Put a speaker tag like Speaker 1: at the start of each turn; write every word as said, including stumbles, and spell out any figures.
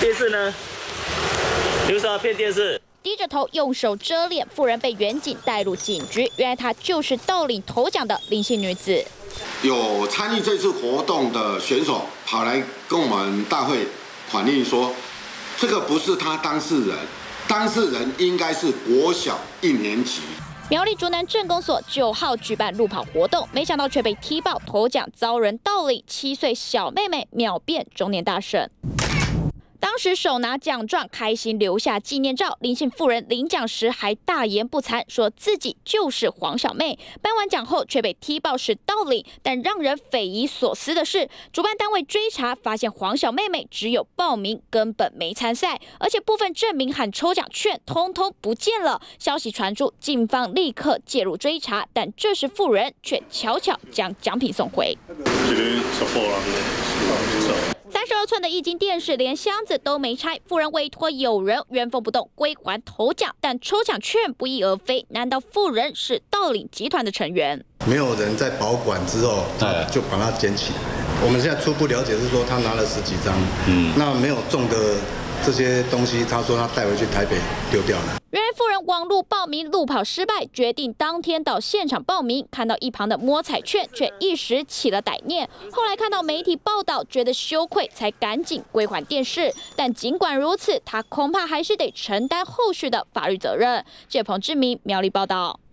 Speaker 1: 电视呢？你为什么要骗电视？
Speaker 2: 低着头用手遮脸，妇人被远警带入警局，原来她就是盗领头奖的林姓女子。
Speaker 3: 有参与这次活动的选手跑来跟我们大会反映说，这个不是他当事人，当事人应该是国小一年级。
Speaker 2: 苗栗竹南镇公所九号举办路跑活动，没想到却被踢爆头奖遭人盗领，七岁小妹妹秒变中年大神。 当时手拿奖状，开心留下纪念照。林姓妇人领奖时还大言不惭，说自己就是黄小妹。颁完奖后却被踢爆是盗领，但让人匪夷所思的是，主办单位追查发现黄小妹妹只有报名，根本没参赛，而且部分证明和抽奖券通通不见了。消息传出，警方立刻介入追查，但这时妇人却悄悄将奖品送回。 三十二寸的液晶电视，连箱子都没拆。妇人委托友人原封不动归还头奖，但抽奖券不翼而飞。难道妇人是盗领集团的成员？
Speaker 4: 没有人在保管之后，他就把它捡起来。我们现在初步了解是说，他拿了十几张，嗯，那没有中的这些东西，他说他带回去台北丢掉了。
Speaker 2: 原来妇人网路报名路跑失败，决定当天到现场报名。看到一旁的摸彩券，却一时起了歹念。后来看到媒体报道，觉得羞愧，才赶紧归还电视。但尽管如此，他恐怕还是得承担后续的法律责任。谢彭志明苗栗报道。